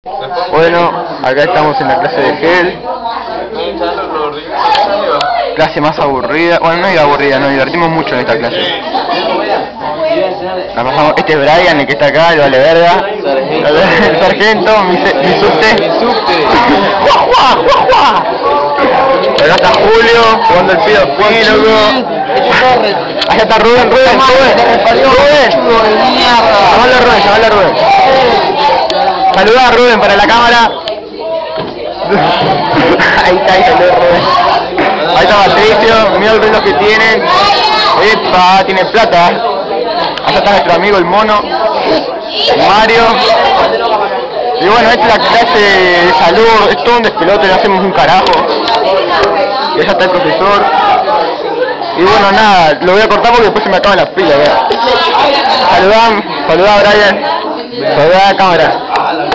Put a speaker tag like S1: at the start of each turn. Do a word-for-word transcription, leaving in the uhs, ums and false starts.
S1: Bueno, acá estamos en la clase de gel. Clase más aburrida. Bueno, no es aburrida, nos divertimos mucho en esta clase. La pasamos, este es Brian, el que está acá, el vale verga. El sargento, mi, se, mi subte. ¡Guau, guau, guau, guau! Acá está Julio, jugando el pido aquí, loco. Allá está Rubén, Rubén, Rubén. Rubén. Llamalo a Rubén, llamalo a Rubén. Saludá a Rubén para la cámara. Ahí está, ahí salió Rubén. Ahí está Patricio, mira el reloj que tienen. Epa, tiene plata. Allá está nuestro amigo el mono, Mario. Y bueno, esta es la clase de salud, es todo un despelote, no hacemos un carajo. Y allá está el profesor. Y bueno, nada, lo voy a cortar porque después se me acaban las pilas ya. Saludá, saludá a Brian. Saludá a la cámara.